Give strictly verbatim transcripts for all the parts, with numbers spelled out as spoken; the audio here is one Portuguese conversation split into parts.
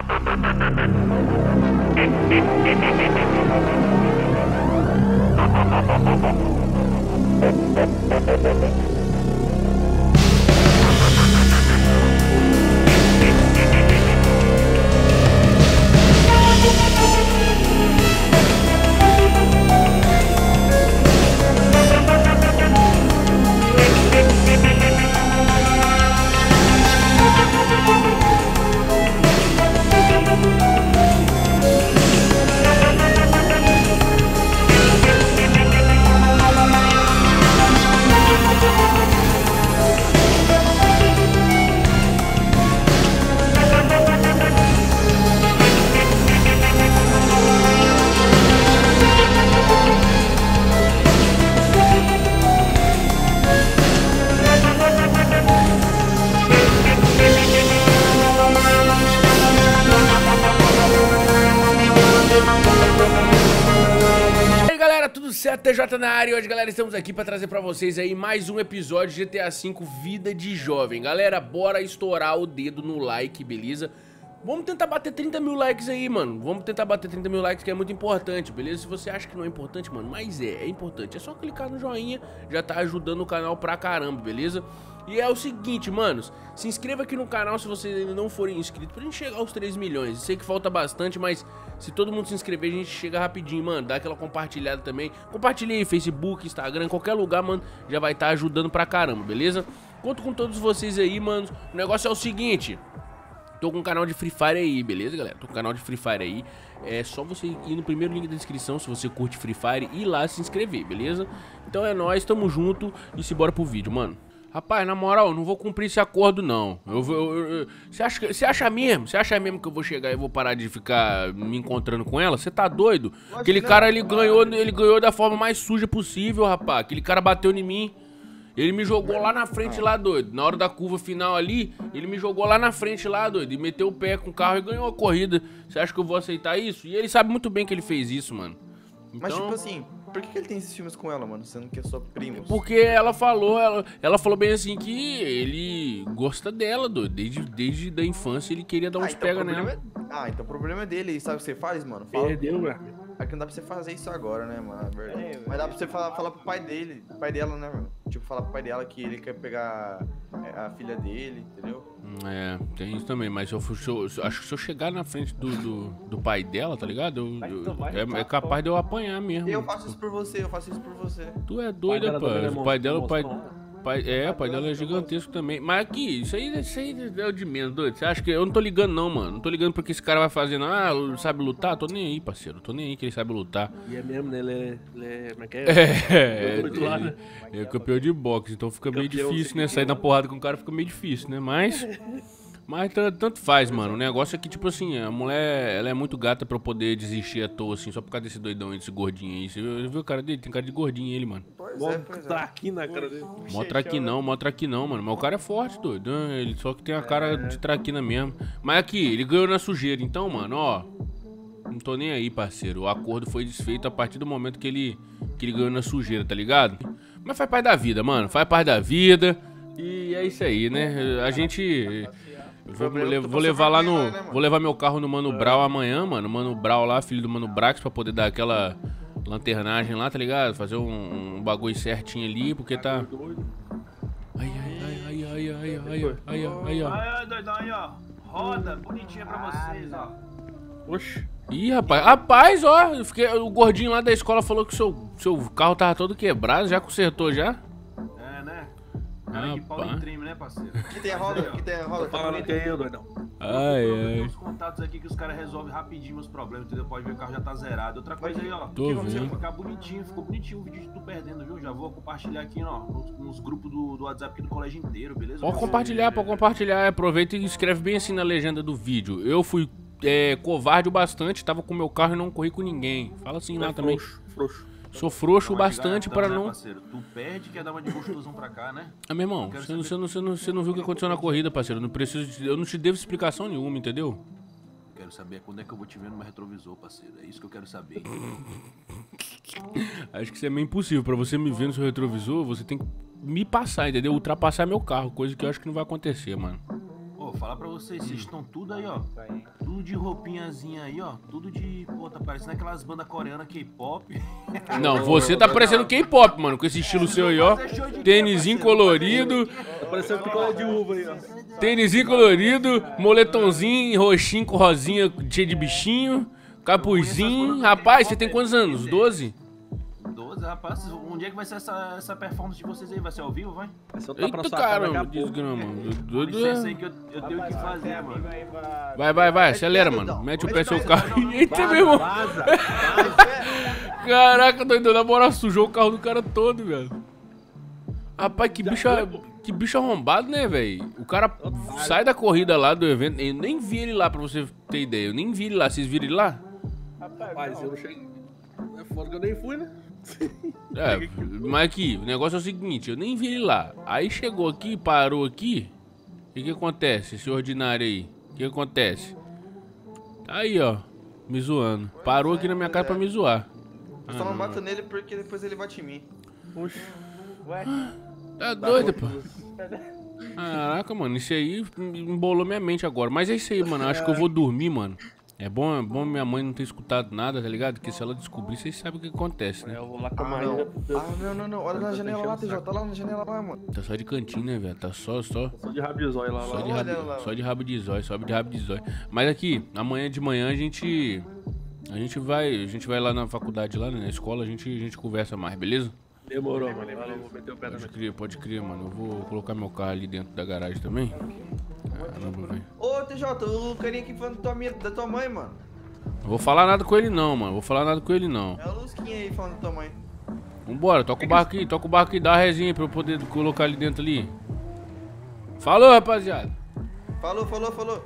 Certo, T J na área. Hoje, galera, estamos aqui para trazer para vocês aí mais um episódio de G T A cinco Vida de Jovem. Galera, bora estourar o dedo no like, beleza? Vamos tentar bater trinta mil likes aí, mano. Vamos tentar bater trinta mil likes, que é muito importante, beleza? Se você acha que não é importante, mano, mas é, é importante. É só clicar no joinha, já tá ajudando o canal pra caramba, beleza? E é o seguinte, manos, se inscreva aqui no canal se vocês ainda não forem inscritos, pra gente chegar aos três milhões. Sei que falta bastante, mas se todo mundo se inscrever, a gente chega rapidinho, mano. Dá aquela compartilhada também. Compartilha aí, Facebook, Instagram, qualquer lugar, mano, já vai estar ajudando pra caramba, beleza? Conto com todos vocês aí, mano. O negócio é o seguinte... Tô com um canal de Free Fire aí, beleza, galera? Tô com um canal de Free Fire aí. É só você ir no primeiro link da descrição, se você curte Free Fire, e ir lá se inscrever, beleza? Então é nóis, tamo junto e se bora pro vídeo, mano. Rapaz, na moral, eu não vou cumprir esse acordo, não. Eu vou. Você acha, você acha mesmo? Você acha mesmo que eu vou chegar e vou parar de ficar me encontrando com ela? Você tá doido? Aquele cara, ele ganhou, ele ganhou da forma mais suja possível, rapaz. Aquele cara bateu em mim. Ele me jogou lá na frente lá, doido. Na hora da curva final ali, ele me jogou lá na frente lá, doido. E meteu o pé com o carro e ganhou a corrida. Você acha que eu vou aceitar isso? E ele sabe muito bem que ele fez isso, mano. Então... Mas tipo assim, por que, que ele tem esses filmes com ela, mano? Sendo que é só primos? Porque ela falou, ela, ela falou bem assim que ele gosta dela, doido. Desde, desde da infância ele queria dar uns ah, então pega nela. É... Ah, então o problema é dele. E sabe o que você faz, mano? Fala... Perdeu, velho. Aqui não dá pra você fazer isso agora, né, mano? É verdade. É, mas dá pra você falar, falar pro pai dele, pro pai dela, né, mano? Tipo, falar pro pai dela que ele quer pegar a filha dele, entendeu? É, tem isso também, mas eu, se eu, se eu, acho que se eu chegar na frente do, do, do pai dela, tá ligado? Eu, eu, é, é capaz de eu apanhar mesmo. Eu faço isso por você, eu faço isso por você. Tu é doido, pai. O pai dela, o pai... Pai, é, o pai dela é gigantesco também. Mas aqui, isso aí, isso aí é o de menos, doido. Você acha que... Eu não tô ligando não, mano. Não tô ligando porque esse cara vai fazendo... Ah, sabe lutar? Tô nem aí, parceiro. Tô nem aí que ele sabe lutar. E é mesmo, né? Ele é... Ele é... Como é que é? É, ele, ele, ele é campeão de boxe. Então fica meio difícil, né? Sair na porrada com o cara fica meio difícil, né? Mas... Mas tanto faz, mano. O negócio é que, tipo assim, a mulher, ela é muito gata pra eu poder desistir à toa, assim, só por causa desse doidão aí, desse gordinho aí. Você viu o cara dele? Tem cara de gordinho ele, mano. Pois é, pois é. Aqui na cara dele. Mostra aqui não, mostra aqui não, mano. Mas o cara é forte, doido. Ele só que tem a cara de traquina mesmo. Mas aqui, ele ganhou na sujeira. Então, mano, ó. Não tô nem aí, parceiro. O acordo foi desfeito a partir do momento que ele, que ele ganhou na sujeira, tá ligado? Mas faz parte da vida, mano. Faz parte da vida. E é isso aí, né? A gente... Vou, vou levar lá no... Vou levar meu carro no Mano Brau amanhã, mano. Mano Brau lá, filho do Mano Brax, pra poder dar aquela lanternagem lá, tá ligado? Fazer um, um bagulho certinho ali, porque tá... Ai, ai, ai, ai, ai, ai, ai, ai, ai, ó. Ai, doidão aí, ó. Roda, bonitinha pra vocês, ó. Oxi. Ih, rapaz. Rapaz, ó. Eu fiquei, o gordinho lá da escola falou que o seu, seu carro tava todo quebrado. Já consertou, já? É, né? Cara, que pau de treme, né, parceiro? Que tem a roda, que tem a roda. Tá falando que é eu, doidão. Ai, ai. ai. Uns contatos aqui que os caras resolvem rapidinho meus problemas, entendeu? Pode ver que o carro já tá zerado. Outra coisa aí, ó. Tô vendo. Ficar bonitinho, ficou bonitinho o vídeo de tu perdendo, viu? Já vou compartilhar aqui, ó, nos, nos grupos do, do WhatsApp aqui do colégio inteiro, beleza? Pode compartilhar, pode compartilhar. Aproveita e escreve bem assim na legenda do vídeo. Eu fui é, covarde o bastante, tava com meu carro e não corri com ninguém. Fala assim lá também. Frouxo, frouxo. Sou frouxo bastante para não... Parceiro, tu perde, quer dar uma de gostosão pra cá, né? Ah, meu irmão, você não, você, não, você, não, você não viu o que aconteceu na corrida, parceiro. Eu não preciso de, eu não te devo explicação nenhuma, entendeu? Quero saber quando é que eu vou te ver no meu retrovisor, parceiro. É isso que eu quero saber. Acho que isso é meio impossível. Pra você me ver no seu retrovisor, você tem que me passar, entendeu? Ultrapassar meu carro, coisa que eu acho que não vai acontecer, mano. Ô, fala falar pra vocês, vocês estão tudo aí, ó. Tudo de roupinhazinha aí, ó. Tudo de. Pô, tá parecendo aquelas bandas coreanas K-pop. Não, você tá parecendo K-pop, mano, com esse estilo seu aí, ó. Tênisinho colorido. Tá parecendo picolé de uva aí, ó. Tênisinho colorido, moletomzinho, roxinho com rosinha cheio de bichinho, capuzinho. Rapaz, você tem quantos anos? doze? doze, rapaz. Onde é que vai ser essa, essa performance de vocês aí? Vai ser ao vivo, vai? Eita, caramba, desgrama. Doido é. Isso aí que eu, eu tenho que fazer, mano. Vai, vai, vai, acelera, mano. Mete o pé no seu carro. Eita, meu irmão. Caraca, doido, na moral, sujou o carro do cara todo, velho. Rapaz, que bicho, que bicho arrombado, né, velho? O cara sai da corrida lá do evento. Eu nem vi ele lá, pra você ter ideia. Eu nem vi ele lá. Vocês viram ele lá? Rapaz, eu não cheguei. É foda que eu nem fui, né? É, mas aqui, o negócio é o seguinte, eu nem vi ele lá. Aí chegou aqui, parou aqui. O que que acontece, esse ordinário aí? O que que acontece? Aí, ó, me zoando. Parou aqui na minha cara pra me zoar. Eu só não bato nele porque depois ele bate em mim. Oxi. Tá doido, pô. Caraca, mano, isso aí embolou minha mente agora. Mas é isso aí, mano, acho que eu vou dormir, mano. É bom, é bom minha mãe não ter escutado nada, tá ligado? Porque se ela descobrir, vocês sabem o que acontece, né? Eu vou lá com a Ah, Maria. não. Ah, não, não, não. Olha na janela lá, T J. Tá lá na janela lá, mano. Tá só de cantinho, né, velho? Tá só, só... Só de rabo de zóio lá. Só lá. de, Olha rabo, lá. só de rabo de zóio, só de rabo de zóio. Mas aqui, amanhã de manhã a gente... A gente vai, a gente vai lá na faculdade, lá né, na escola, a gente, a gente conversa mais, beleza? Demorou, mano. Valeu, vou meter o pé na Pode crer, pode crer, mano. Eu vou colocar meu carro ali dentro da garagem também. Caramba, velho. Ô, T J, o carinha aqui falando da tua, minha, da tua mãe, mano. Não vou falar nada com ele não, mano. Vou falar nada com ele não. É o Lusquinha aí falando da tua mãe. Vambora, toca o barco aí, toca o barco aí, dá a resinha pra eu poder colocar ali dentro ali. Falou, rapaziada. Falou, falou, falou.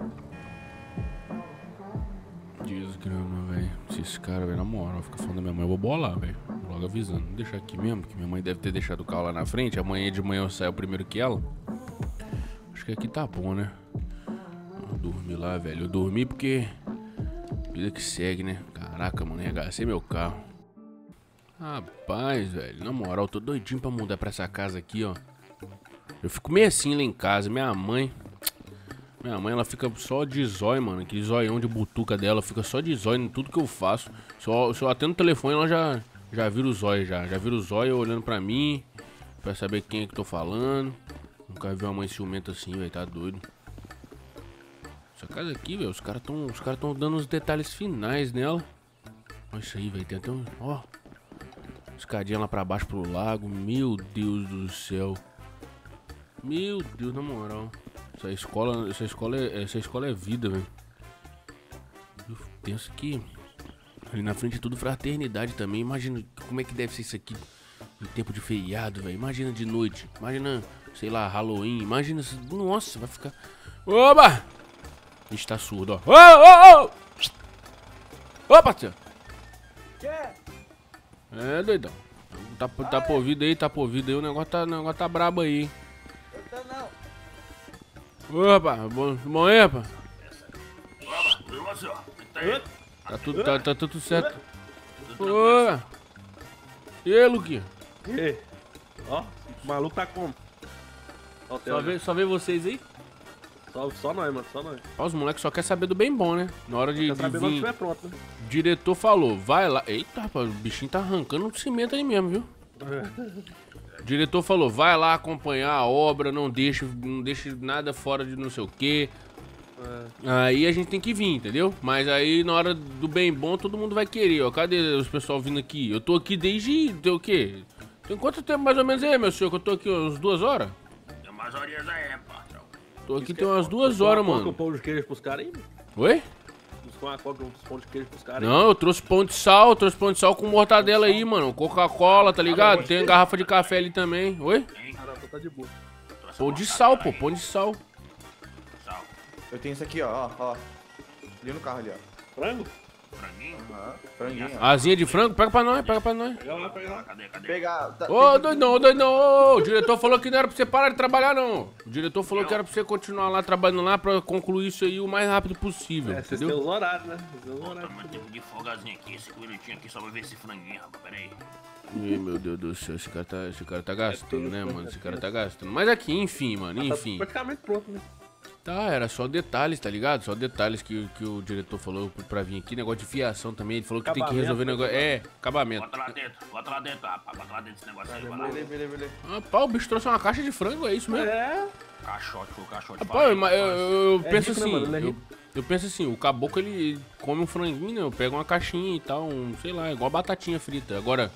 Desgrama, velho. Esses caras, velho, na moral, fica falando da minha mãe, eu vou bolar, velho. Logo avisando. Vou deixar aqui mesmo, porque minha mãe deve ter deixado o carro lá na frente. Amanhã de manhã eu saio primeiro que ela. Acho que aqui tá bom, né? Eu dormi lá, velho. Eu dormi porque... Vida que segue, né? Caraca, mano, arregacei meu carro. Rapaz, velho, na moral, eu tô doidinho pra mudar pra essa casa aqui, ó. Eu fico meio assim lá em casa. Minha mãe... Minha mãe, ela fica só de zóio, mano. Aquele zóião de butuca dela. Fica só de zóio em tudo que eu faço. Só, se eu atendo o telefone, ela já, já vira o zóio, já. Já vira o zóio olhando pra mim. Pra saber quem é que tô falando. Nunca vi uma mãe ciumenta assim, velho. Tá doido. Essa casa aqui, velho. Os caras tão, os caras tão dando os detalhes finais nela. Olha isso aí, velho. Tem até um... Ó. Escadinha lá pra baixo pro lago. Meu Deus do céu. Meu Deus, na moral. Essa escola, essa escola é, essa escola é vida, velho. Eu penso que ali na frente é tudo fraternidade também. Imagina como é que deve ser isso aqui em tempo de feriado, velho. Imagina de noite. Imagina, sei lá, Halloween. Imagina, nossa, vai ficar... Oba! Ixi, tá surdo, ó. Ô, ô, ô! Ô, parceiro! É, doidão. Tá, tá por ouvido aí, tá por ouvido aí. O negócio tá, o negócio tá brabo aí, hein. Opa, bom, bom aí, rapaz. Tá tudo, tá, tá tudo certo. Ô, e aí, Luquinha? E aí? Ó, o maluco tá como? Ó, o Só vê, só vê vocês aí? Só, só nós, mano, só nós. Ó, os moleques só querem saber do bem bom, né? Na hora de, Quer de saber quando vir, estiver pronto, né? o diretor falou, vai lá. Eita, rapaz, o bichinho tá arrancando o cimento aí mesmo, viu? O diretor falou, vai lá acompanhar a obra, não deixe, não deixe nada fora de não sei o quê. É. Aí a gente tem que vir, entendeu? Mas aí na hora do bem bom todo mundo vai querer, ó. Cadê os pessoal vindo aqui? Eu tô aqui desde, tem o quê? Tem quanto tempo mais ou menos aí, meu senhor? Que eu tô aqui umas duas horas? Tem umas horinhas aí, patrão. Tô aqui tem umas duas horas, Buscou mano. um pão de queijo pros caras aí? Oi? Buscou uma coca, um pão de queijo pros caras aí? Não, eu trouxe pão de sal, trouxe pão de sal com mortadela aí, mano. Coca-Cola, tá ligado? Tem garrafa de café ali também. Oi? Caraca, tá de boa. Pão de sal, pô, pão de sal. Eu tenho isso aqui, ó, ó, ó. Ali no carro ali, ó. Frango? Franguinho? Aham, franguinho, ó. Asinha de frango, pega pra nós, pega pra nós. Pega lá, pega lá. Cadê, cadê? Pegar. Tá, Ô, tem- doidão, ô, doidão, ô, o diretor falou que não era pra você parar de trabalhar, não. O diretor falou que era pra você continuar lá trabalhando lá pra concluir isso aí o mais rápido possível, É, vocês têm entendeu? os horários, né? Vocês têm os Tá horários. muito tempo de folgazinho aqui, cinco minutinhos aqui só pra ver esse franguinho, rapaz, pera aí. Ih, meu Deus do céu, esse cara tá, esse cara tá gastando, né, mano? Esse cara tá gastando. Mas aqui, enfim, mano, Tá enfim. praticamente pronto, né? Tá, era só detalhes, tá ligado? Só detalhes que, que o diretor falou pra vir aqui. Negócio de fiação também. Ele falou que tem que resolver negócio. É, acabamento. Bota lá dentro, bota lá dentro, rapaz. Bota lá dentro esse negócio aí, vai lá. Beleza, beleza, beleza. Rapaz, o bicho trouxe uma caixa de frango, é isso mesmo? É. Caixote, foi o caixote. Rapaz, eu, eu, eu É penso rico, né, assim, mano? Ele é eu, rico. eu penso assim, o caboclo ele come um franguinho, né? Eu pego uma caixinha e tal, um, sei lá, igual batatinha frita. Agora,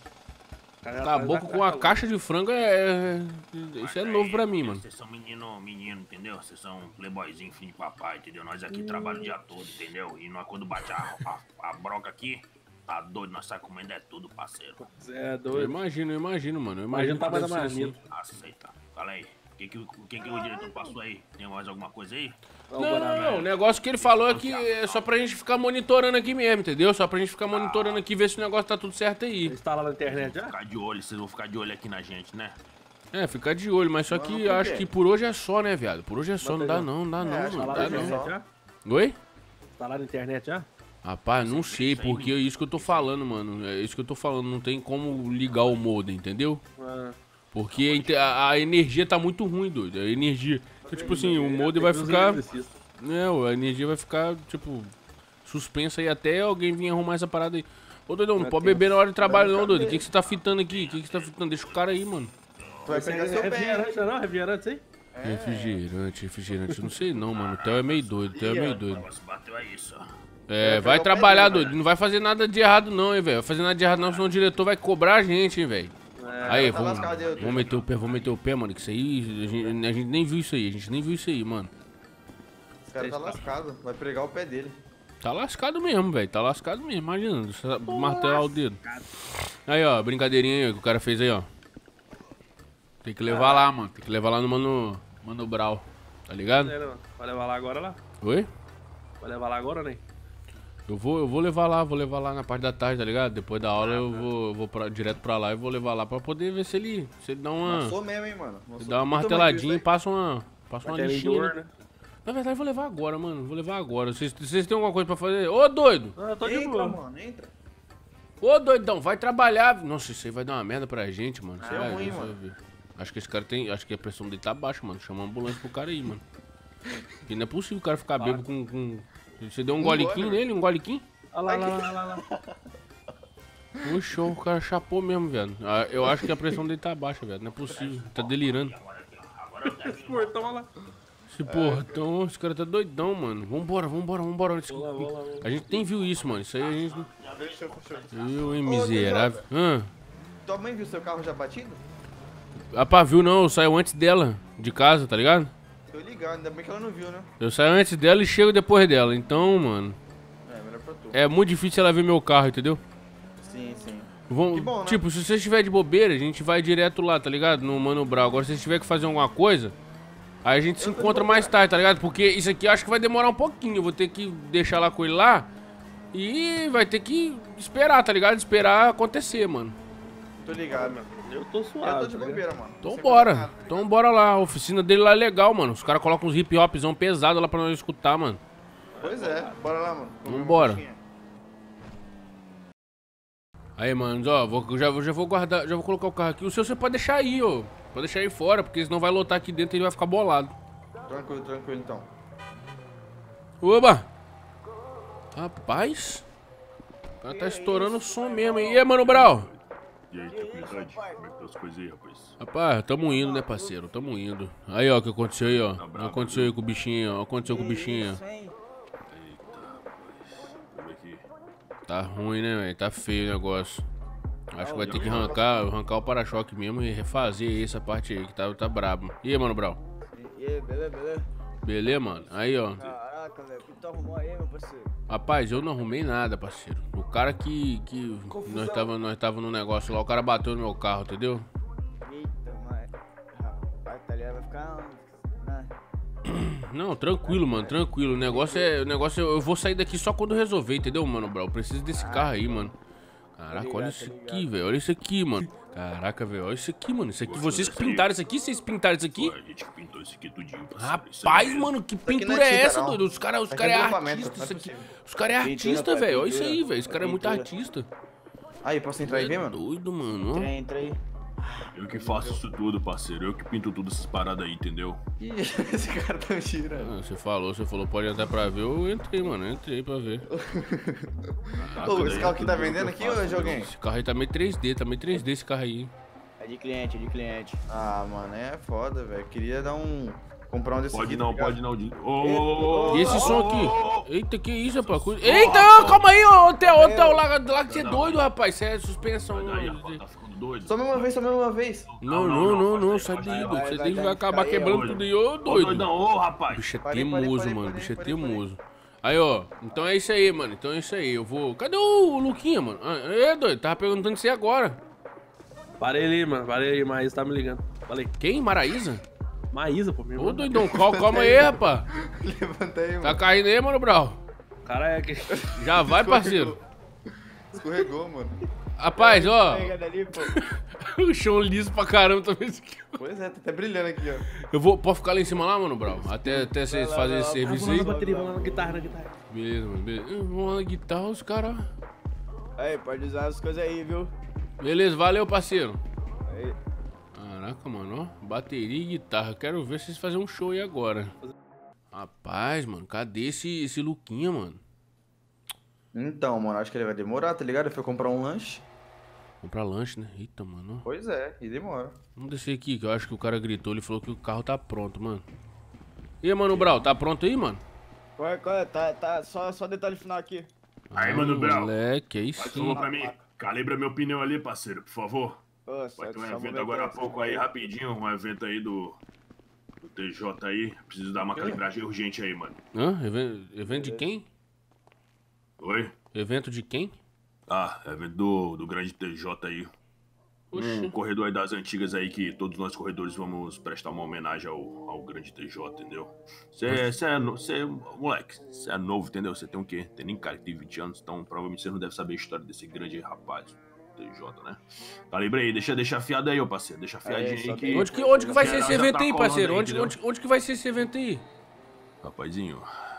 caboclo com uma caixa de frango é, é- isso é novo pra mim, mano. Vocês são menino, menino, entendeu? Vocês são playboyzinho, filho de papai, entendeu? Nós aqui trabalhamos o dia todo, entendeu? E nós quando bate a, a, a broca aqui, tá doido, nós sai comendo é tudo, parceiro. É Eu doido. imagino, eu imagino, mano. Eu Imagina imagino tá que mais deve ser marmita. assim. Aceita. Fala aí. O que, que, o que, que o diretor passou aí? Tem mais alguma coisa aí? Não, não, não, o negócio que ele falou é que é só pra gente ficar monitorando aqui mesmo, entendeu? Só pra gente ficar monitorando aqui, ver se o negócio tá tudo certo aí. Instala na internet já? Ficar de olho, vocês vão ficar de olho aqui na gente, né? É, ficar de olho, mas só Não, que por eu acho quê? que por hoje é só, né, viado? Por hoje é só, não dá não, não dá não, acho mano. que Dá Instalar na hoje é não. internet só. já? Oi? Instalar na internet já? Rapaz, não sei, porque é isso que eu tô falando, mano. É isso que eu tô falando, não tem como ligar o modem, entendeu? Ah, Porque a inte- a, a energia tá muito ruim, doido. A energia. Então, tipo assim, o modem vai ficar. Não, a energia vai ficar, tipo, suspensa aí até alguém vir arrumar essa parada aí. Ô, doidão, não pode beber na hora de trabalho, não, doido. O que, que você tá fitando aqui? O que, que você tá fitando? Deixa o cara aí, mano. Tu vai pegar seu pé. refrigerante, não? Refrigerante, hein? Refrigerante, refrigerante. Não sei não, mano. O Theo é meio doido, o Theo é meio O doido. negócio bateu aí, só. É, Vai vai pegar o pé trabalhar, dele, doido. Não vai fazer nada de errado, não, hein, velho. Vai fazer nada de errado, não, senão o diretor vai cobrar a gente, hein, velho. Aí, tá vamos, lascado, eu- vamos meter o pé, vamos meter o pé, mano. Que isso aí, a gente, a gente nem viu isso aí, a gente nem viu isso aí, mano. Esse cara tá lascado. Vai pregar o pé dele. Tá lascado mesmo, velho. Tá lascado mesmo, imagina. Só martelar o dedo. Aí, ó, brincadeirinha aí que o cara fez aí, ó. Tem que levar lá, mano. Tem que levar lá no Mano, Mano Brau. Tá ligado? Vai levar lá agora lá? Oi? Vai levar lá agora, né? Eu vou, eu vou levar lá, vou levar lá na parte da tarde, tá ligado? Depois da aula eu vou, eu vou pra, direto pra lá e vou levar lá pra poder ver se ele, se ele dá uma, Amassou mesmo, hein, mano. Amassou. se dá uma Que tamanho marteladinha e que passa uma, passa uma Martelinho de lixinha. ouro, né? né? Na verdade eu vou levar agora, mano. Vou levar agora. Vocês, vocês têm alguma coisa pra fazer? Ô, doido! Ah, eu tô isso de aí? boa. Entra, mano, entra. Ô, doidão, vai trabalhar. Nossa, isso aí vai dar uma merda pra gente, mano. Você Ah, é vai ruim, ver, você vai mano. ver. Acho que esse cara tem. Acho que a pressão dele tá baixa, mano. Chama uma ambulância pro cara aí, mano. Porque não é possível o cara ficar bêbado com, com. Você deu um, Um goliquinho gole, nele? Um goliquinho? Olha lá, lá, lá, lá, lá. Poxa, o cara chapou mesmo, velho. Ah, eu acho que a pressão dele tá baixa, velho. Não é possível. Tá delirando. Esse portão, olha lá. Esse portão, esse cara tá doidão, mano. Vambora, vambora, vambora. Esse- Vamos lá, vamos lá, vamos lá. A gente nem viu isso, mano. Isso aí a gente. não- Fechou, fechou. Eu, hein, Ô, miserável. Ah. Tua mãe viu seu carro já batido? Rapaz, viu não? Eu saio antes dela, de casa, tá ligado? Tô ligado, ainda bem que ela não viu, né? Eu saio antes dela e chego depois dela. Então, mano, É, melhor pra tu. é muito difícil ela ver meu carro, entendeu? Sim, sim. Vamos, Que bom, né? tipo, se você estiver de bobeira, a gente vai direto lá, tá ligado? No Mano Brau. Agora, se você tiver que fazer alguma coisa, aí a gente se Eu tô de encontra bobeira. mais tarde, tá ligado? Porque isso aqui eu acho que vai demorar um pouquinho. Eu vou ter que deixar lá com ele lá e vai ter que esperar, tá ligado? Esperar acontecer, mano. Tô ligado, meu. Eu tô Eu suave. tô de tá ligado? bobeira, mano. Então Sem bora. fazer nada, tá Então ligado? bora lá. A oficina dele lá é legal, mano. Os caras colocam uns hip hopzão pesado lá pra nós escutar, mano. Pois é, bora lá, mano. Comer uma Vambora. coxinha. Aí, manos, ó, vou, já, já vou guardar, já vou colocar o carro aqui. O seu você pode deixar aí, ó. Pode deixar aí fora, porque senão vai lotar aqui dentro e ele vai ficar bolado. Tranquilo, tranquilo então. Oba! Rapaz, o cara tá estourando o som mesmo, hein? E aí, Mano Brau? E aí, tranquilidade? Como é que tá as coisas aí, rapaz? Rapaz, tamo indo, né, parceiro? Tamo indo. Aí, ó, o que aconteceu aí, ó. O que aconteceu aí com o bichinho, ó. O que aconteceu com o bichinho. Como é que... Tá ruim, né, velho? Tá feio o negócio. Acho que vai ter que arrancar, arrancar o para-choque mesmo e refazer aí essa parte aí, que tá, tá brabo. E aí, Mano Brau? E aí, beleza, beleza? Beleza, mano? Aí, ó. Caraca, velho, o que tu arrumou aí, meu parceiro? Rapaz, eu não arrumei nada, parceiro. O cara que, que nós tava, nós tava no negócio lá, o cara bateu no meu carro, entendeu? Eita, mas... Rapaz, tá ligado? Vai ficar... Né? Não, tranquilo, mano, tranquilo. O negócio é, o negócio é, eu vou sair daqui só quando resolver, entendeu, Mano Brau? Eu preciso desse carro aí, mano. Caraca, olha isso aqui, velho. Olha isso aqui, mano. Caraca, velho, olha isso aqui, mano. Isso aqui, vocês que pintaram isso aqui? Vocês pintaram isso aqui? Pô, a gente que pintou isso aqui tudinho, parceiro. Isso Rapaz, aí mano, que aqui não pintura é é tinta, essa, não. doido? Os caras os Isso cara aqui é é acabamento, artista, não é isso aqui. possível. Os caras é Pintura, artista, pai, velho. Olha isso pintura. aí, velho. Os caras é muito Pintura. artista. Aí, posso entrar aí, É ver, mano? doido, mano. ó. Entra aí, entra aí. Eu que faço isso tudo, parceiro. Eu que pinto tudo essas paradas aí, entendeu? Ih, esse cara tá me tirando. Ah, você falou, você falou, pode entrar pra ver, eu entrei, mano, eu entrei pra ver. Caraca, Ô, esse daí carro é aqui tá tudo vendendo que aqui, eu ô, faço, Joguinho? Esse carro aí tá meio três D, tá meio três D esse carro aí. É de cliente, é de cliente. Ah, mano, é foda, velho. Queria dar um... Comprar um desse Pode aqui, não, tá pode ligado? não. Ô, ô, ô, E esse ô, som ô, ô, ô. aqui? Eita, que isso, rapaz? Cu- Som, Eita, rapaz. calma aí, ô, Theo, ô, Theo, Meu. lá, lá que você é Não, doido, não. rapaz, isso é suspensão. Sai daí, não, rapaz, tá ficando doido. Só mais uma vez, só mais uma vez. Não, não, não, não, sai faz daí, daí, doido, vai, você vai, tem que vai acabar ficar aí, quebrando ó. tudo aí, ô, Ô, doido. doidão, ô, rapaz. Bicho é Parei, parei, teimoso, parei, mano, parei, bicho é parei, parei. teimoso. Aí, ó, então é isso aí, mano, então é isso aí, eu vou... Cadê o Luquinha, mano? Ah, é, doido, tava perguntando você agora. Parei ali, mano. Parei aí, Maísa tá me ligando. Falei. Quem? Maraísa? Maísa, pô, meu Ô, irmão. doidão, calma, calma aí, rapaz. Levanta aí, Tá mano. caindo aí, mano, Brau? Cara, é que. Já vai, parceiro. Escorregou, mano. Rapaz, ó, Pega ali, pô. o chão liso pra caramba também. esse aqui. Pois é, tá até brilhando aqui, ó. Eu vou, posso ficar lá em cima lá, mano, Brau? Até, até vocês lá, fazerem vai esse lá, serviço Vamos lá na aí. bateria, vamos lá na guitarra, na guitarra. Beleza, mano, beleza. Hum, Vamos lá na guitarra, os caras... Aí, pode usar as coisas aí, viu? Beleza, valeu, parceiro. Aí. Caraca, mano, ó. Bateria e guitarra. Quero ver vocês fazerem um show aí agora. Rapaz, mano, cadê esse, esse Luquinha, mano? Então, mano, acho que ele vai demorar, tá ligado? Ele foi comprar um lanche. Comprar lanche, né? Eita, mano. Pois é, e demora. Vamos descer aqui, que eu acho que o cara gritou. Ele falou que o carro tá pronto, mano. E aí, mano, Brau, tá pronto aí, mano? Qual é, qual é? Tá, tá, só, só detalhe final aqui. Aí, Ah, mano, Brau. Moleque, aí Faz sim. favor pra mim. Calibra meu pneu ali, parceiro, por favor. Ô, só, Vai ter um só evento momento agora há aí, pouco só aí, momento. rapidinho. Um evento aí do, do T J aí. Preciso dar uma calibragem urgente aí, mano. Hã? Even- Evento de quem? Oi? Evento de quem? Ah, evento do, do grande T J aí. Um Oxi. corredor aí das antigas aí que todos nós corredores vamos prestar uma homenagem ao, ao grande T J, entendeu? Você é, no- cê, moleque, você é novo, entendeu? Você tem o quê? Tem nem cara que tem vinte anos, então provavelmente você não deve saber a história desse grande rapaz, T J, né? Calibre aí, deixa, deixa afiado aí, ô parceiro, deixa afiadinho Aí, aí só que... tem- Onde que, onde que vai ser Geral esse já evento tá aí, colando parceiro? aí, Onde, entendeu? onde, onde que vai ser esse evento aí? Rapazinho,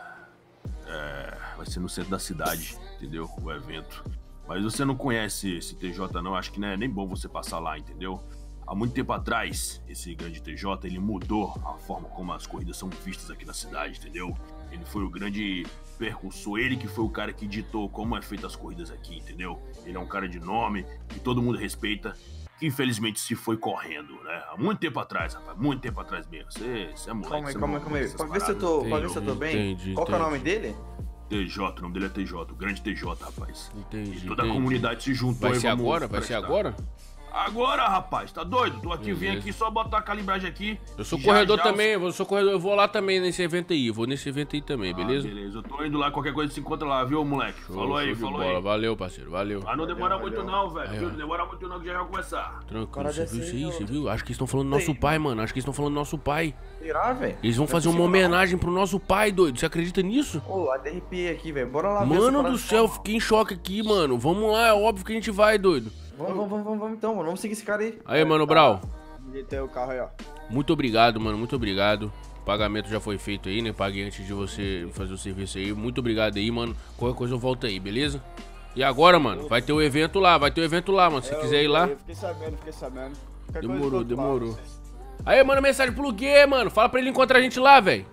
é, vai ser no centro da cidade, entendeu? O evento. Mas você não conhece esse T J não, acho que não é nem bom você passar lá, entendeu? Há muito tempo atrás, esse grande T J, ele mudou a forma como as corridas são vistas aqui na cidade, entendeu? Ele foi o grande percursor, ele que foi o cara que ditou como é feita as corridas aqui, entendeu? Ele é um cara de nome, que todo mundo respeita, que infelizmente se foi correndo, né? Há muito tempo atrás, rapaz, muito tempo atrás mesmo. Você, você é moleque, Calma aí, você calma não aí, calma aí. essas Pra ver se eu paradas. tô, pra ver se eu tô Entendi, bem. entendi, Qual que é o nome entendi. dele? T J, o nome dele é T J, o grande T J, rapaz. Entendi, E toda a entendi. comunidade se juntou Vai e ser vamos agora? Vai ser prestar. agora? Agora, rapaz, tá doido? Tô aqui, vim Beleza. aqui só botar a calibragem aqui. Eu sou Já, corredor já também, eu sou corredor, eu vou lá também nesse evento aí, eu vou nesse evento aí também, Ah, beleza? beleza, eu tô indo lá, qualquer coisa se encontra lá, viu, moleque? Show, falou aí, show de falou bola. aí. Valeu, parceiro, valeu. Mas não demora Valeu, muito valeu. não, velho, Aí, viu? ó. Não demora muito não que já vai começar. Tranquilo, Cara, você viu desse isso aí, aí, você ó. viu? Acho que eles estão falando do nosso pai, mano, acho que eles estão falando do nosso pai. Será, velho? Eles vão Não é fazer uma possível, não. homenagem pro nosso pai, doido, você acredita nisso? Ô, até arrepiei aqui, velho. Bora lá ver essa Mano parada. do céu, eu fiquei em choque aqui, mano. Vamos lá, é óbvio que a gente vai, doido. Vamos, vamos, vamos, vamos, vamos então, mano. Vamos seguir esse cara aí. Aí, mano, Brau, Ajeitei o carro aí, ó. muito obrigado, mano, muito obrigado. O pagamento já foi feito aí, né? Paguei antes de você fazer o serviço aí. Muito obrigado aí, mano. Qualquer coisa eu volto aí, beleza? E agora, mano, vai ter o evento lá, vai ter o evento lá, mano. Se Eu- quiser ir lá. Eu fiquei sabendo, fiquei sabendo. Qualquer coisa Demorou, eu falo pra demorou. vocês. Aí, manda mensagem pro Luguê, mano. Fala pra ele encontrar a gente lá, velho.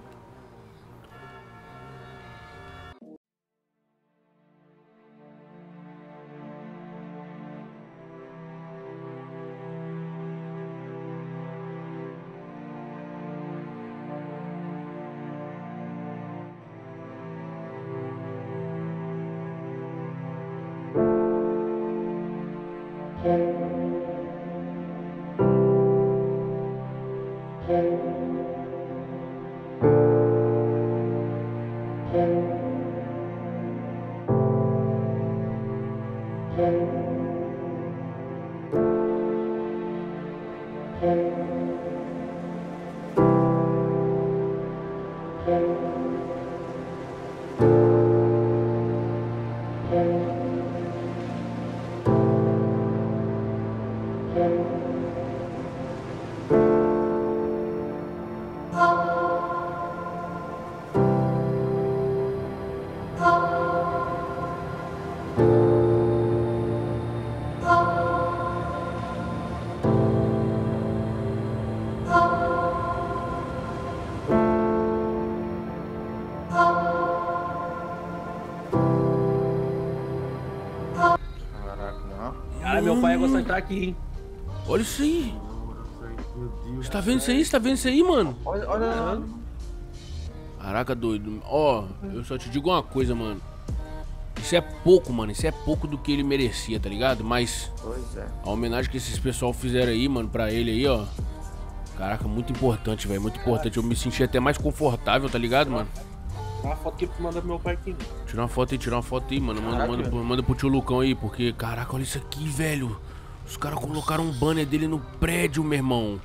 meu pai ia gostar de estar aqui, hein? Olha isso aí. Meu Deus. Você tá vendo isso aí? Você tá vendo isso aí, mano? Olha, olha. Caraca, doido. Ó, eu só te digo uma coisa, mano. Isso é pouco, mano. Isso é pouco do que ele merecia, tá ligado? Mas Pois é. a homenagem que esses pessoal fizeram aí, mano, pra ele aí, ó. Caraca, muito importante, velho. Muito importante. Eu me senti até mais confortável, tá ligado, mano? Dá uma foto que manda pro meu pai aqui. Tira uma foto aí, tira uma foto aí, mano. Manda, manda, pro- manda pro tio Lucão aí, porque, caraca, olha isso aqui, velho. Os caras colocaram um banner dele no prédio, meu irmão.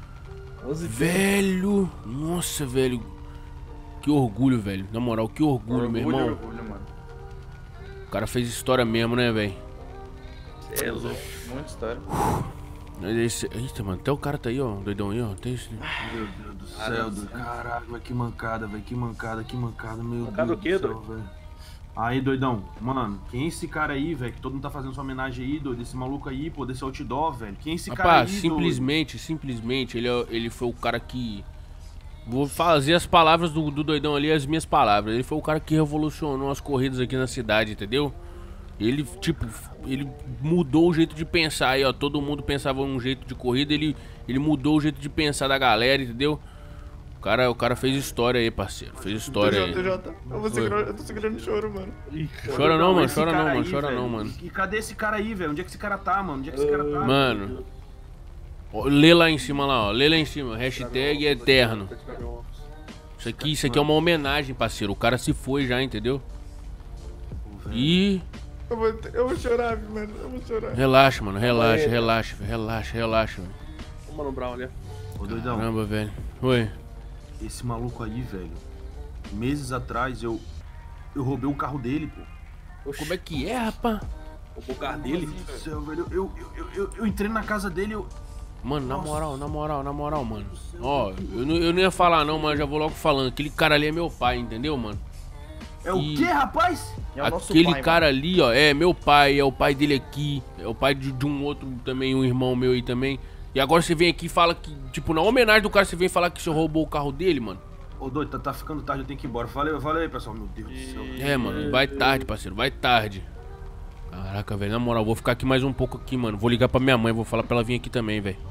Velho. Nossa, velho. Que orgulho, velho. Na moral, que orgulho, meu irmão. Orgulho, mano. O cara fez história mesmo, né, velho? É louco. Muita história. Mas esse... Eita, mano, até o cara tá aí, ó. Doidão aí, ó. Tem esse... Meu Deus do céu, do caralho, velho, que mancada, velho, que mancada, que mancada, meu Mancada Deus o quê, do céu, velho. Aí, doidão, mano, quem é esse cara aí, velho, que todo mundo tá fazendo sua homenagem aí, doido, desse maluco aí, pô, desse outdoor, velho, quem é esse cara aí, Rapaz, simplesmente, simplesmente, ele, é- ele foi o cara que... Vou fazer as palavras do, do doidão ali, as minhas palavras. Ele foi o cara que revolucionou as corridas aqui na cidade, entendeu? Ele, tipo, ele mudou o jeito de pensar aí, ó. Todo mundo pensava um jeito de corrida, ele, ele mudou o jeito de pensar da galera, entendeu? O cara, o cara fez história aí, parceiro. Fez história aí. T J, eu, vou segurando, eu tô segurando o choro, mano. Chora não, mano, esse chora cara não, mano, aí, chora velho. não, mano. E cadê esse cara aí, velho? Onde é que esse cara tá, mano? Onde é que esse cara tá? Mano, ó, lê lá em cima lá, ó. Lê lá em cima. Hashtag eterno. Isso aqui, isso aqui é uma homenagem, parceiro. O cara se foi já, entendeu? E Eu vou, eu vou chorar, mano. Eu vou chorar. relaxa, mano, relaxa, relaxa, relaxa, relaxa, velho. Ô, Mano Brown, olha. Ô, doidão, Caramba, velho. Oi. esse maluco aí, velho, meses atrás eu, eu roubei o carro dele, pô. Como é que é, rapaz? O carro dele. Meu Deus do céu, velho, eu, eu, eu, eu, eu entrei na casa dele, eu... Mano, na moral, na moral, na moral, mano. Ó, eu não, eu não ia falar não, mas já vou logo falando. Aquele cara ali é meu pai, entendeu, mano? É o E- quê, rapaz? É o nosso Aquele pai, cara ali, ó, é meu pai, é o pai dele aqui, é o pai de, de um outro também, um irmão meu aí também. E agora você vem aqui e fala que, tipo, na homenagem do cara, você vem falar que você roubou o carro dele, mano. Ô, doido, tá, tá ficando tarde, eu tenho que ir embora. Valeu, valeu aí, pessoal. Meu Deus do céu. É, mano, vai tarde, parceiro, vai tarde. Caraca, velho, na moral, vou ficar aqui mais um pouco aqui, mano. Vou ligar pra minha mãe, vou falar pra ela vir aqui também, velho.